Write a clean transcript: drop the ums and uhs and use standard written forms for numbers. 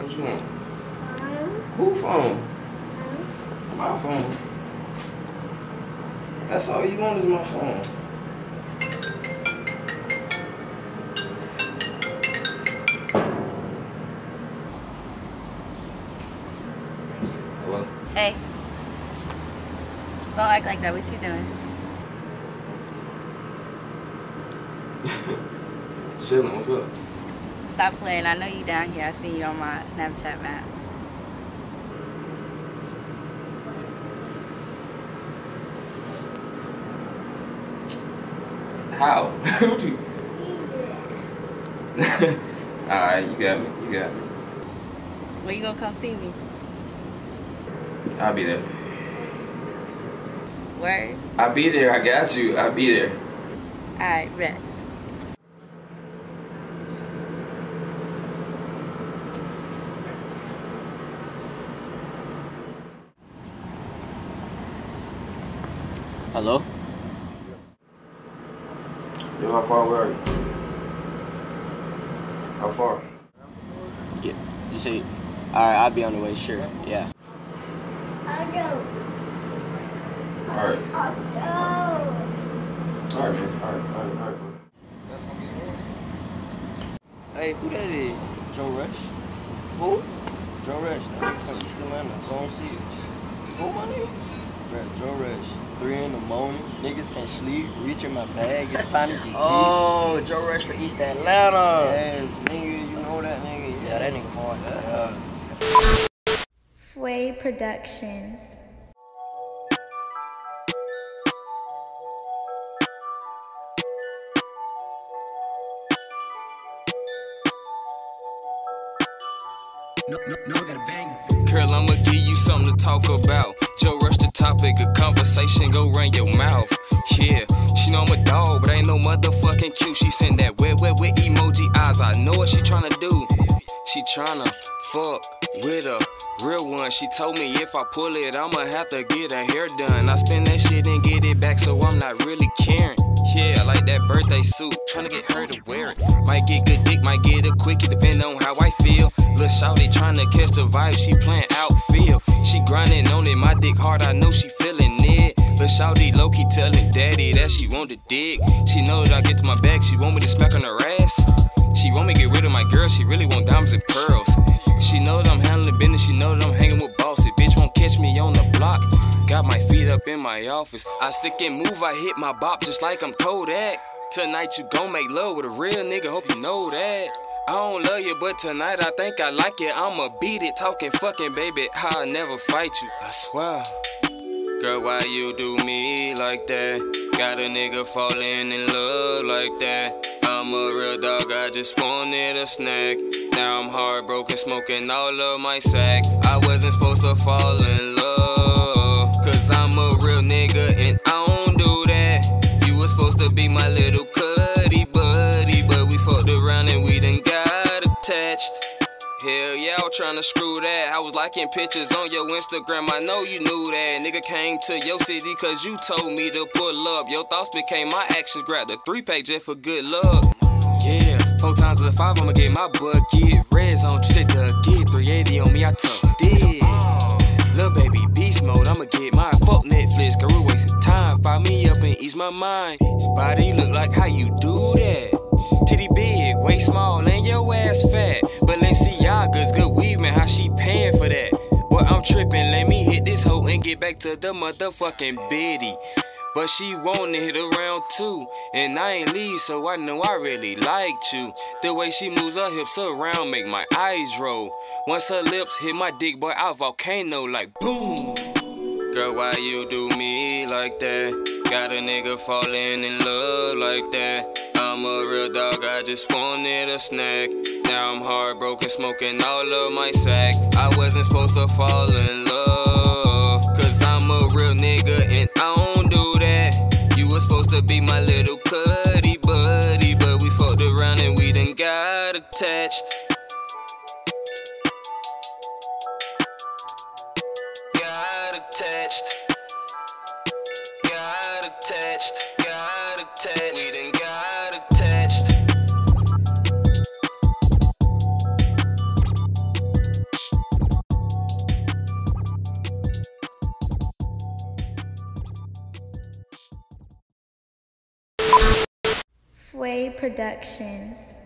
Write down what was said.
What you want? Who phone? My phone. That's all you want is my phone. Hello? Hey. Don't act like that. What you doing? Chilling. What's up? Stop playing. I know you down here. I see you on my Snapchat map. How? What you? Alright, you got me. You got me. When you gonna come see me? I'll be there. Word? I'll be there. I got you. I'll be there. Alright, bet. Hello? Yo, how far away are you? How far? Yeah. You say, alright, I'll be on the way, sure. Yeah. Alright. Alright, man. Alright. Hey, who that is? Joe Rush? Who? Joe Rush, that nigga from East Atlanta. Long Seals. Who, my nigga? Bruh, Joe Rush. 3 in the morning, niggas can't sleep, reaching my bag, it's time to get Oh, Joe Rush for East Atlanta. Yes, nigga, you know that nigga. Yeah, that nigga hard. Sway Productions. No, got a banger. Girl, I'ma give you something to talk about. Joe Rush the topic of conversation, go run your mouth. Yeah, she know I'm a dog, but ain't no motherfucking cute. She send that wet emoji eyes. I know what she tryna do. She tryna fuck with a real one. She told me if I pull it, I'ma have to get her hair done. I spend that shit and get it back, so I'm not really caring. Yeah, I like that birthday suit, tryna get her to wear it. Might get good dick, might get a quickie, depending on how I feel. Lil' shawty tryna catch the vibe, she playin' outfield. She grinding on it, my dick hard, I know she feelin' it. Lil' shawty low-key tellin' daddy that she want to dig. She know that I get to my bag, she want me to smack on her ass. She want me to get rid of my girl, she really want diamonds and pearls. She know that I'm handling business, she know that I'm hanging with bosses. Bitch won't catch me on the block. Got my feet up in my office. I stick and move, I hit my bop just like I'm Kodak. Tonight you gon' make love with a real nigga, hope you know that. I don't love you, but tonight I think I like it. I'ma beat it, talking fucking baby, I'll never fight you, I swear. Girl, why you do me like that? Got a nigga falling in love like that. I'm a real dog, I just wanted a snack. Now I'm heartbroken, smoking all of my sack. I wasn't supposed to fall in love, cause I'm a real nigga and I don't do that. You were supposed to be my little cuddy buddy, but we fucked around and we done got attached. Hell yeah, I was tryna screw that. I was liking pictures on your Instagram, I know you knew that. Nigga came to your city cause you told me to pull up. Your thoughts became my actions, grab the 3-pack just for good luck. Yeah, 4 times to the 5, I'ma get my bucket. Reds on, straight to get 380 on me, I took dead. Lil' baby, beast mode, I'ma get mine. Fuck Netflix, girl, we wasting time. Fire me up and ease my mind. Body look like how you do that. Titty big, waist small, and your ass fat. Balenciaga's good weave, man, how she paying for that? Boy, I'm tripping, let me hit this hoe and get back to the motherfucking biddy. But she wanna hit around too, and I ain't leave, so I know I really liked you. The way she moves her hips around make my eyes roll. Once her lips hit my dick, boy, I volcano like boom. Girl, why you do me like that? Got a nigga falling in love like that. I'm a real dog, I just wanted a snack. Now I'm heartbroken, smoking all of my sack. I wasn't supposed to fall in love, cause I'm a real nigga and I don't do that. You were supposed to be my little cuddy buddy, but we fucked around and we done got attached. Got attached. Got attached. Got attached. We done got attached. Way Productions.